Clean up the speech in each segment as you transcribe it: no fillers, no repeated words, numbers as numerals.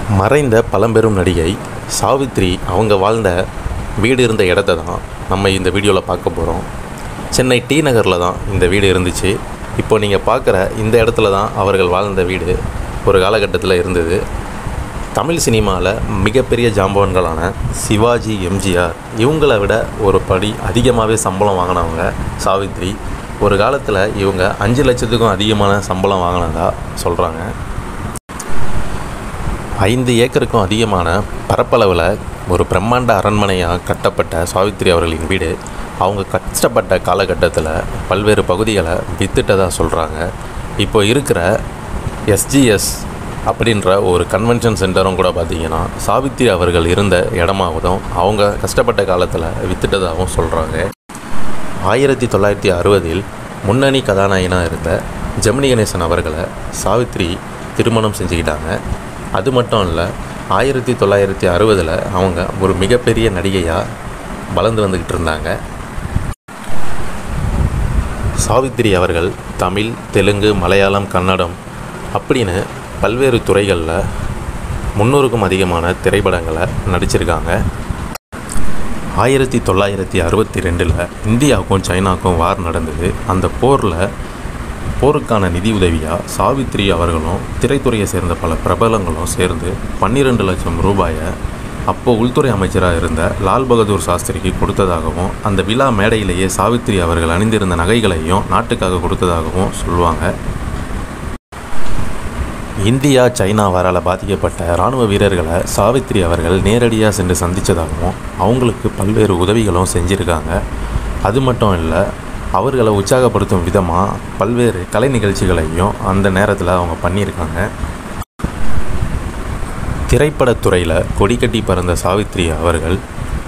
மறைந்த பழம்பெரும் நடிகை சாவித்ரி அவங்க வாழ்ந்த வீடு இருந்த இடத்த தான் நம்ம இந்த வீடியோவில் பார்க்க போகிறோம். சென்னை டி நகரில் தான் இந்த வீடு இருந்துச்சு. இப்போ நீங்கள் பார்க்குற இந்த இடத்துல தான் அவர்கள் வாழ்ந்த வீடு ஒரு காலகட்டத்தில் இருந்தது. தமிழ் சினிமாவில் மிகப்பெரிய ஜாம்பவான்களான சிவாஜி, எம்ஜிஆர் இவங்களை விட ஒரு படி அதிகமாகவே சம்பளம் வாங்கினவங்க சாவித்ரி. ஒரு காலத்தில் இவங்க 5 லட்சத்துக்கும் அதிகமான சம்பளம் வாங்கினதா சொல்கிறாங்க. 5 ஏக்கருக்கும் அதிகமான பரப்பளவில் ஒரு பிரம்மாண்ட அரண்மனையாக கட்டப்பட்ட சாவித்ரி அவர்களின் வீடு அவங்க கஷ்டப்பட்ட காலகட்டத்தில் பல்வேறு பகுதிகளை வித்துட்டதாக சொல்கிறாங்க. இப்போ இருக்கிற SGS அப்படின்ற ஒரு கன்வென்ஷன் சென்டரும் கூட பார்த்திங்கன்னா சாவித்ரி அவர்கள் இருந்த இடமாவதும் அவங்க கஷ்டப்பட்ட காலத்தில் வித்துட்டதாகவும் சொல்கிறாங்க. 1960இல் முன்னணி கதாநாயகனாக இருந்த ஜெமினி கணேசன் அவர்களை சாவித்ரி திருமணம் செஞ்சுக்கிட்டாங்க. அது மட்டும் இல்லை, 1960இல் அவங்க ஒரு மிகப்பெரிய நடிகையாக வளர்ந்து வந்துக்கிட்டு இருந்தாங்க. சாவித்ரி அவர்கள் தமிழ், தெலுங்கு, மலையாளம், கன்னடம் அப்படின்னு பல்வேறு துறைகளில் 300க்கும் அதிகமான திரைப்படங்களை நடிச்சிருக்காங்க. 1962இல் இந்தியாவுக்கும் சைனாவுக்கும் வார் நடந்தது. அந்த போருக்கான நிதி உதவியாக சாவித்ரி அவர்களும் திரைத்துறையை சேர்ந்த பல பிரபலங்களும் சேர்ந்து 12 லட்சம் ரூபாயை அப்போது உள்துறை அமைச்சராக இருந்த லால் பகதூர் சாஸ்திரிக்கு கொடுத்ததாகவும், அந்த விழா மேடையிலேயே சாவித்ரி அவர்கள் அணிந்திருந்த நகைகளையும் நாட்டுக்காக கொடுத்ததாகவும் சொல்லுவாங்க. இந்தியா சைனா வாரால் பாதிக்கப்பட்ட இராணுவ வீரர்களை சாவித்ரி அவர்கள் நேரடியாக சென்று சந்தித்ததாகவும் அவங்களுக்கு பல்வேறு உதவிகளும் செஞ்சுருக்காங்க. அது மட்டும் இல்லை, அவர்களை உற்சாகப்படுத்தும் விதமாக பல்வேறு கலை நிகழ்ச்சிகளையும் அந்த நேரத்தில் அவங்க பண்ணியிருக்காங்க. திரைப்படத்துறையில் கொடிக்கட்டி பறந்த சாவித்ரி அவர்கள்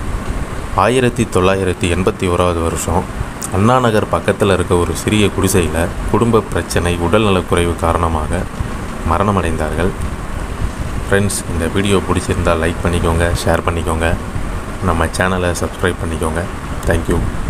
1981 வருஷம் அண்ணா நகர் பக்கத்தில் இருக்க ஒரு சிறிய குடிசையில் குடும்ப பிரச்சனை, உடல்நலக்குறைவு காரணமாக மரணமடைந்தார்கள். ஃப்ரெண்ட்ஸ், இந்த வீடியோ பிடிச்சிருந்தால் லைக் பண்ணிக்கோங்க, ஷேர் பண்ணிக்கோங்க, நம்ம சேனலை சப்ஸ்கிரைப் பண்ணிக்கோங்க. தேங்க்யூ.